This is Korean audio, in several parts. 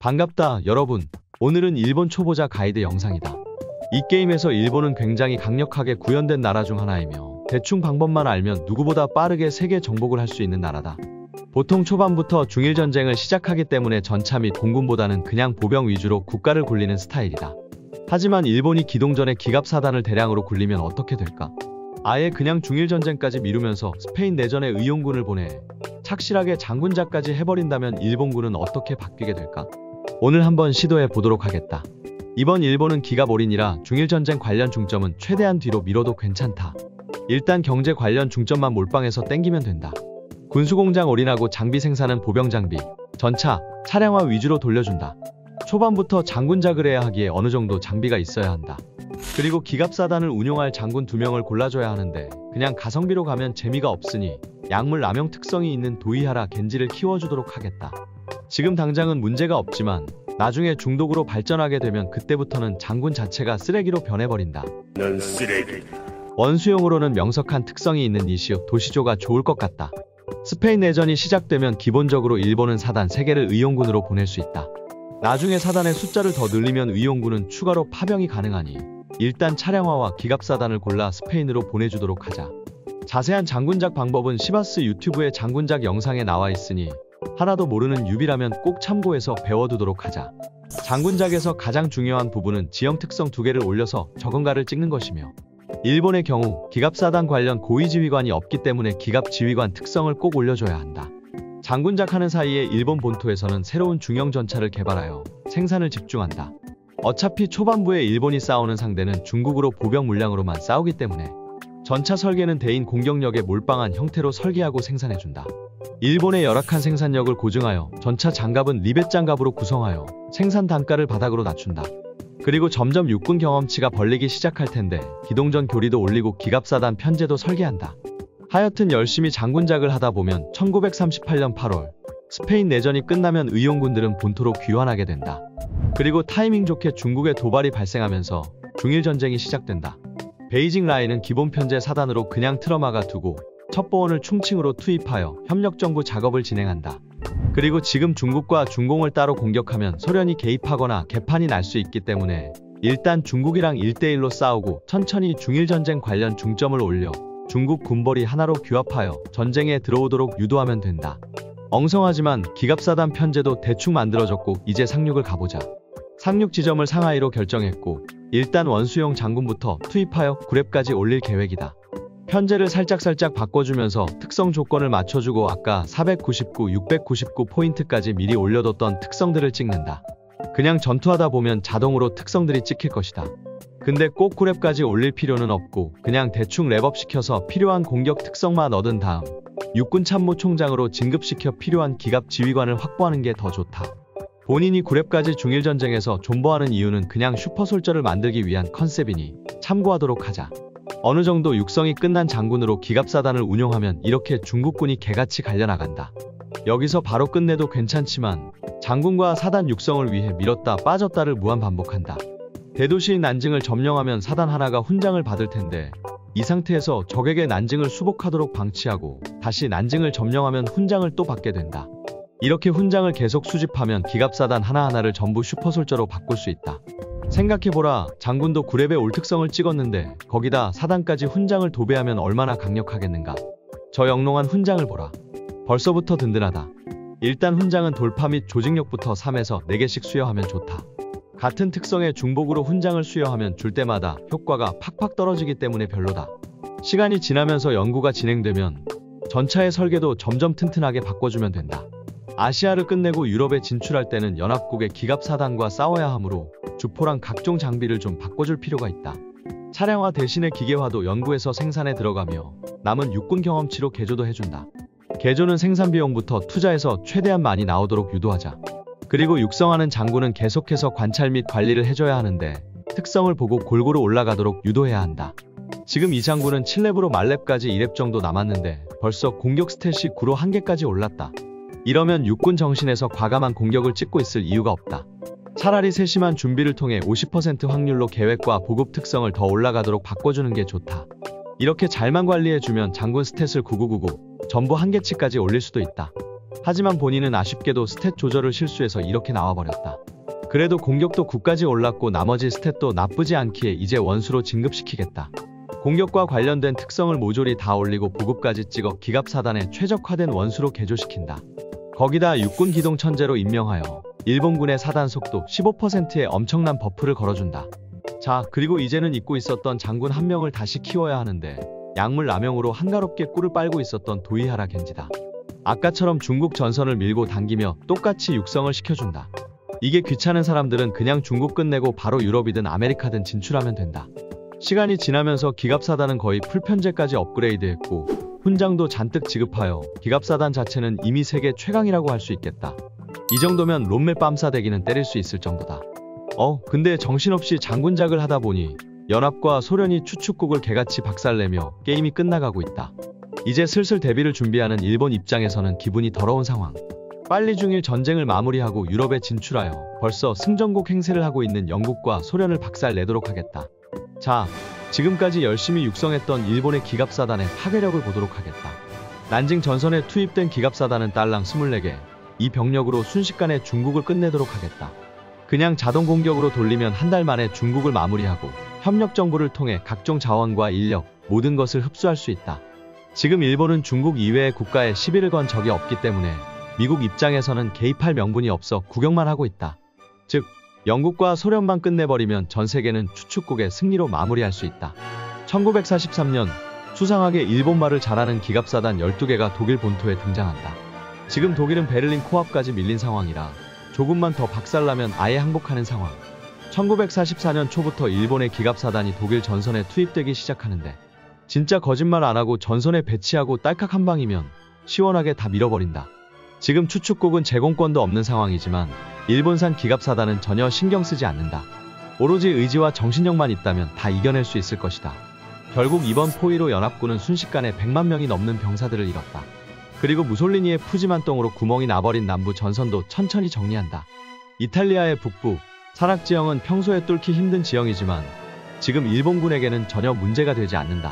반갑다 여러분. 오늘은 일본 초보자 가이드 영상이다. 이 게임에서 일본은 굉장히 강력하게 구현된 나라 중 하나이며 대충 방법만 알면 누구보다 빠르게 세계 정복을 할 수 있는 나라다. 보통 초반부터 중일전쟁을 시작하기 때문에 전차 및 공군보다는 그냥 보병 위주로 국가를 굴리는 스타일이다. 하지만 일본이 기동전에 기갑사단을 대량으로 굴리면 어떻게 될까? 아예 그냥 중일전쟁까지 미루면서 스페인 내전에 의용군을 보내 착실하게 장군자까지 해버린다면 일본군은 어떻게 바뀌게 될까? 오늘 한번 시도해 보도록 하겠다. 이번 일본은 기갑올인이라 중일전쟁 관련 중점은 최대한 뒤로 미뤄도 괜찮다. 일단 경제 관련 중점만 몰빵해서 땡기면 된다. 군수공장 올인하고 장비 생산은 보병장비, 전차, 차량화 위주로 돌려준다. 초반부터 장군작을 해야 하기에 어느 정도 장비가 있어야 한다. 그리고 기갑사단을 운용할 장군 2명을 골라줘야 하는데 그냥 가성비로 가면 재미가 없으니 약물 남용 특성이 있는 도이하라 겐지를 키워주도록 하겠다. 지금 당장은 문제가 없지만 나중에 중독으로 발전하게 되면 그때부터는 장군 자체가 쓰레기로 변해버린다. 넌 쓰레기. 원수용으로는 명석한 특성이 있는 니시오 도시조가 좋을 것 같다. 스페인 내전이 시작되면 기본적으로 일본은 사단 3개를 의용군으로 보낼 수 있다. 나중에 사단의 숫자를 더 늘리면 의용군은 추가로 파병이 가능하니 일단 차량화와 기갑사단을 골라 스페인으로 보내주도록 하자. 자세한 장군작 방법은 시바스 유튜브의 장군작 영상에 나와 있으니 하나도 모르는 유비라면 꼭 참고해서 배워두도록 하자. 장군작에서 가장 중요한 부분은 지형 특성 2개를 올려서 적응가를 찍는 것이며 일본의 경우 기갑사단 관련 고위지휘관이 없기 때문에 기갑지휘관 특성을 꼭 올려줘야 한다. 장군작 하는 사이에 일본 본토에서는 새로운 중형 전차를 개발하여 생산을 집중한다. 어차피 초반부에 일본이 싸우는 상대는 중국으로 보병 물량으로만 싸우기 때문에 전차 설계는 대인 공격력에 몰빵한 형태로 설계하고 생산해준다. 일본의 열악한 생산력을 고증하여 전차 장갑은 리벳 장갑으로 구성하여 생산 단가를 바닥으로 낮춘다. 그리고 점점 육군 경험치가 벌리기 시작할 텐데 기동전 교리도 올리고 기갑사단 편제도 설계한다. 하여튼 열심히 장군작을 하다 보면 1938년 8월 스페인 내전이 끝나면 의용군들은 본토로 귀환하게 된다. 그리고 타이밍 좋게 중국에 도발이 발생하면서 중일전쟁이 시작된다. 베이징 라인은 기본 편제 사단으로 그냥 틀어막아 두고 첩보원을 충칭으로 투입하여 협력정부 작업을 진행한다. 그리고 지금 중국과 중공을 따로 공격하면 소련이 개입하거나 개판이 날 수 있기 때문에 일단 중국이랑 1대1로 싸우고 천천히 중일전쟁 관련 중점을 올려 중국 군벌이 하나로 규합하여 전쟁에 들어오도록 유도하면 된다. 엉성하지만 기갑사단 편제도 대충 만들어졌고 이제 상륙을 가보자. 상륙 지점을 상하이로 결정했고 일단 원수용 장군부터 투입하여 9렙까지 올릴 계획이다. 편제를 살짝 바꿔주면서 특성 조건을 맞춰주고 아까 499, 699포인트까지 미리 올려뒀던 특성들을 찍는다. 그냥 전투하다 보면 자동으로 특성들이 찍힐 것이다. 근데 꼭 9렙까지 올릴 필요는 없고 그냥 대충 랩업 시켜서 필요한 공격 특성만 얻은 다음 육군 참모총장으로 진급시켜 필요한 기갑 지휘관을 확보하는 게 더 좋다. 본인이 9렙까지 중일전쟁에서 존버하는 이유는 그냥 슈퍼솔저를 만들기 위한 컨셉이니 참고하도록 하자. 어느 정도 육성이 끝난 장군으로 기갑사단을 운용하면 이렇게 중국군이 개같이 갈려나간다. 여기서 바로 끝내도 괜찮지만 장군과 사단 육성을 위해 밀었다 빠졌다를 무한 반복한다. 대도시인 난징을 점령하면 사단 하나가 훈장을 받을 텐데 이 상태에서 적에게 난징을 수복하도록 방치하고 다시 난징을 점령하면 훈장을 또 받게 된다. 이렇게 훈장을 계속 수집하면 기갑사단 하나하나를 전부 슈퍼솔저로 바꿀 수 있다. 생각해보라. 장군도 9렙의 올 특성을 찍었는데 거기다 사단까지 훈장을 도배하면 얼마나 강력하겠는가. 저 영롱한 훈장을 보라. 벌써부터 든든하다. 일단 훈장은 돌파 및 조직력부터 3에서 4개씩 수여하면 좋다. 같은 특성의 중복으로 훈장을 수여하면 줄 때마다 효과가 팍팍 떨어지기 때문에 별로다. 시간이 지나면서 연구가 진행되면 전차의 설계도 점점 튼튼하게 바꿔주면 된다. 아시아를 끝내고 유럽에 진출할 때는 연합국의 기갑사단과 싸워야 하므로 주포랑 각종 장비를 좀 바꿔줄 필요가 있다. 차량화 대신에 기계화도 연구해서 생산에 들어가며 남은 육군 경험치로 개조도 해준다. 개조는 생산비용부터 투자해서 최대한 많이 나오도록 유도하자. 그리고 육성하는 장군은 계속해서 관찰 및 관리를 해줘야 하는데 특성을 보고 골고루 올라가도록 유도해야 한다. 지금 이 장군은 7렙으로 말렙까지 2렙 정도 남았는데 벌써 공격 스탯이 9로 1개까지 올랐다. 이러면 육군 정신에서 과감한 공격을 찍고 있을 이유가 없다. 차라리 세심한 준비를 통해 50% 확률로 계획과 보급 특성을 더 올라가도록 바꿔주는 게 좋다. 이렇게 잘만 관리해주면 장군 스탯을 9999 전부 1개치까지 올릴 수도 있다. 하지만 본인은 아쉽게도 스탯 조절을 실수해서 이렇게 나와버렸다. 그래도 공격도 9까지 올랐고 나머지 스탯도 나쁘지 않기에 이제 원수로 진급시키겠다. 공격과 관련된 특성을 모조리 다 올리고 보급까지 찍어 기갑사단에 최적화된 원수로 개조시킨다. 거기다 육군 기동 천재로 임명하여 일본군의 사단 속도 15%의 엄청난 버프를 걸어준다. 자, 그리고 이제는 잊고 있었던 장군 한 명을 다시 키워야 하는데 약물 남용으로 한가롭게 꿀을 빨고 있었던 도이하라 겐지다. 아까처럼 중국 전선을 밀고 당기며 똑같이 육성을 시켜준다. 이게 귀찮은 사람들은 그냥 중국 끝내고 바로 유럽이든 아메리카든 진출하면 된다. 시간이 지나면서 기갑사단은 거의 풀편제까지 업그레이드했고 훈장도 잔뜩 지급하여 기갑사단 자체는 이미 세계 최강이라고 할 수 있겠다. 이 정도면 롬멜 빰싸대기는 때릴 수 있을 정도다. 근데 정신없이 장군작을 하다 보니 연합과 소련이 추축국을 개같이 박살내며 게임이 끝나가고 있다. 이제 슬슬 대비를 준비하는 일본 입장에서는 기분이 더러운 상황. 빨리 중일 전쟁을 마무리하고 유럽에 진출하여 벌써 승전국 행세를 하고 있는 영국과 소련을 박살내도록 하겠다. 자, 지금까지 열심히 육성했던 일본의 기갑사단의 파괴력을 보도록 하겠다. 난징 전선에 투입된 기갑사단은 딸랑 24개. 이 병력으로 순식간에 중국을 끝내도록 하겠다. 그냥 자동 공격으로 돌리면 한 달 만에 중국을 마무리하고 협력 정보를 통해 각종 자원과 인력, 모든 것을 흡수할 수 있다. 지금 일본은 중국 이외의 국가에 시비를 건 적이 없기 때문에 미국 입장에서는 개입할 명분이 없어 구경만 하고 있다. 즉, 영국과 소련만 끝내버리면 전 세계는 추축국의 승리로 마무리할 수 있다. 1943년 수상하게 일본말을 잘하는 기갑사단 12개가 독일 본토에 등장한다. 지금 독일은 베를린 코앞까지 밀린 상황이라 조금만 더 박살나면 아예 항복하는 상황. 1944년 초부터 일본의 기갑사단이 독일 전선에 투입되기 시작하는데 진짜 거짓말 안하고 전선에 배치하고 딸깍 한 방이면 시원하게 다 밀어버린다. 지금 추축국은 제공권도 없는 상황이지만 일본산 기갑사단은 전혀 신경 쓰지 않는다. 오로지 의지와 정신력만 있다면 다 이겨낼 수 있을 것이다. 결국 이번 포위로 연합군은 순식간에 100만 명이 넘는 병사들을 잃었다. 그리고 무솔리니의 푸짐한 똥으로 구멍이 나버린 남부 전선도 천천히 정리한다. 이탈리아의 북부, 산악지형은 평소에 뚫기 힘든 지형이지만 지금 일본군에게는 전혀 문제가 되지 않는다.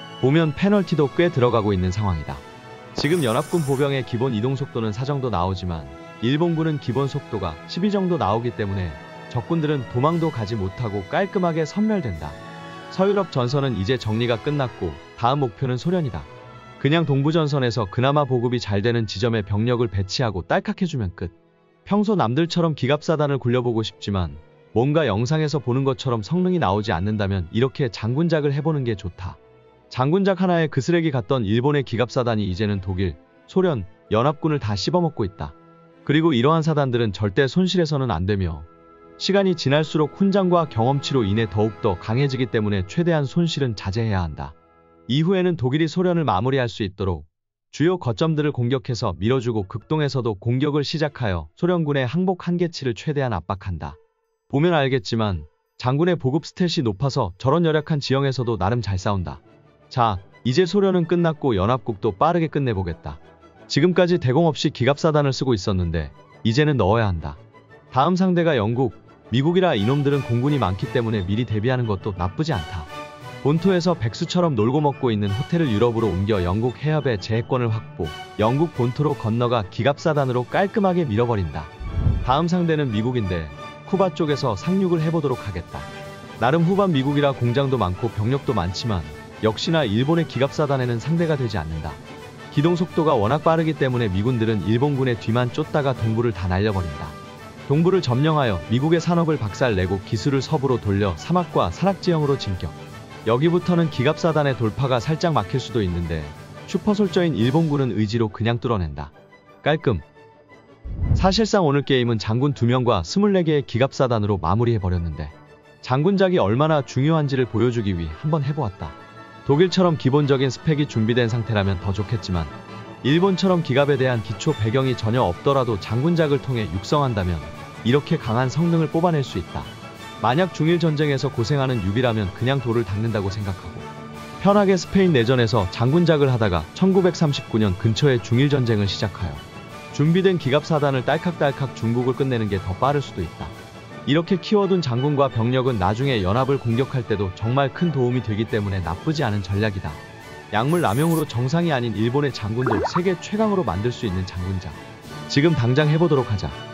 보면 페널티도 꽤 들어가고 있는 상황이다. 지금 연합군 보병의 기본 이동속도는 4 정도 나오지만 일본군은 기본 속도가 12 정도 나오기 때문에 적군들은 도망도 가지 못하고 깔끔하게 섬멸된다. 서유럽 전선은 이제 정리가 끝났고 다음 목표는 소련이다. 그냥 동부전선에서 그나마 보급이 잘 되는 지점에 병력을 배치하고 딸깍해주면 끝. 평소 남들처럼 기갑사단을 굴려보고 싶지만 뭔가 영상에서 보는 것처럼 성능이 나오지 않는다면 이렇게 장군작을 해보는 게 좋다. 장군작 하나에 그 쓰레기 같던 일본의 기갑사단이 이제는 독일, 소련, 연합군을 다 씹어먹고 있다. 그리고 이러한 사단들은 절대 손실해서는 안 되며 시간이 지날수록 훈장과 경험치로 인해 더욱더 강해지기 때문에 최대한 손실은 자제해야 한다. 이후에는 독일이 소련을 마무리할 수 있도록 주요 거점들을 공격해서 밀어주고 극동에서도 공격을 시작하여 소련군의 항복 한계치를 최대한 압박한다. 보면 알겠지만 장군의 보급 스탯이 높아서 저런 열악한 지형에서도 나름 잘 싸운다. 자, 이제 소련은 끝났고 연합국도 빠르게 끝내보겠다. 지금까지 대공 없이 기갑사단을 쓰고 있었는데 이제는 넣어야 한다. 다음 상대가 영국, 미국이라 이놈들은 공군이 많기 때문에 미리 대비하는 것도 나쁘지 않다. 본토에서 백수처럼 놀고 먹고 있는 호텔을 유럽으로 옮겨 영국 해협의 제해권을 확보, 영국 본토로 건너가 기갑사단으로 깔끔하게 밀어버린다. 다음 상대는 미국인데 쿠바 쪽에서 상륙을 해보도록 하겠다. 나름 후반 미국이라 공장도 많고 병력도 많지만 역시나 일본의 기갑사단에는 상대가 되지 않는다. 기동 속도가 워낙 빠르기 때문에 미군들은 일본군의 뒤만 쫓다가 동부를 다 날려버린다. 동부를 점령하여 미국의 산업을 박살내고 기술을 서부로 돌려 사막과 산악지형으로 진격. 여기부터는 기갑사단의 돌파가 살짝 막힐 수도 있는데 슈퍼솔저인 일본군은 의지로 그냥 뚫어낸다. 깔끔. 사실상 오늘 게임은 장군 2명과 24개의 기갑사단으로 마무리해버렸는데 장군작이 얼마나 중요한지를 보여주기 위해 한번 해보았다. 독일처럼 기본적인 스펙이 준비된 상태라면 더 좋겠지만 일본처럼 기갑에 대한 기초 배경이 전혀 없더라도 장군작을 통해 육성한다면 이렇게 강한 성능을 뽑아낼 수 있다. 만약 중일 전쟁에서 고생하는 유비라면 그냥 돌을 닦는다고 생각하고 편하게 스페인 내전에서 장군작을 하다가 1939년 근처에 중일 전쟁을 시작하여 준비된 기갑사단을 딸칵딸칵 중국을 끝내는 게 더 빠를 수도 있다. 이렇게 키워둔 장군과 병력은 나중에 연합을 공격할 때도 정말 큰 도움이 되기 때문에 나쁘지 않은 전략이다. 약물 남용으로 정상이 아닌 일본의 장군도 세계 최강으로 만들 수 있는 장군작. 지금 당장 해보도록 하자.